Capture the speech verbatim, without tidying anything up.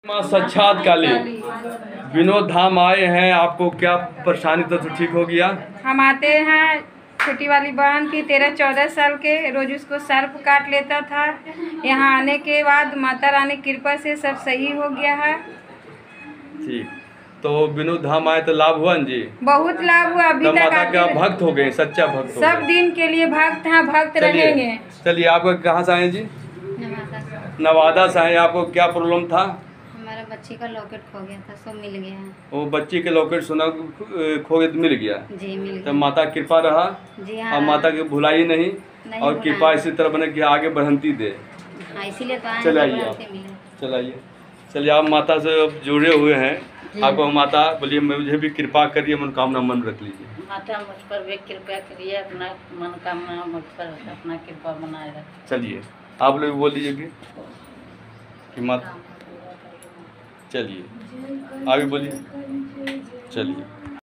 माँ साक्षात काली विनोद धाम आए हैं, आपको क्या परेशानी तो, तो ठीक हो गया? हम आते हैं, छोटी वाली बहन थी तेरह चौदह साल के, रोज उसको सर्प काट लेता था। यहाँ आने के बाद माता रानी कृपा से सब सही हो गया है। ठीक, तो विनोद धाम आए तो लाभ हुआ जी? बहुत लाभ हुआ। अभी तक माता का भक्त हो गए, सच्चा भक्त हो गए। सब दिन के लिए भक्त हैं, भक्त रहेंगे। चलिए, आपका कहाँ से आए जी? नवादा से आए। आपको क्या प्रॉब्लम था? हमारा बच्ची का लॉकेट खो गया था, सब मिल गया है। वो बच्ची के लॉकेट सोना खो गया, मिल गया जी, मिल गया। तो माता कृपा रहा जी हाँ, और माता की भुलाई नहीं, नहीं और कृपा इसी तरह बने कि आगे बढ़ती दे। हाँ, इसीलिए तो आए। चलाइए चलाइए चलिए, आप माता से जुड़े हुए हैं, आपको माता बोलिए मुझे भी कृपा करिए, मनोकामना मन रख लीजिए। माता मुझ पर भी कृपा करिए, अपना मनोकामना मुझ पर अपना कृपा बनाए रखें। चलिए, आप लोग बोल लीजिए कि माता, चलिए आगे बोलिए। चलिए।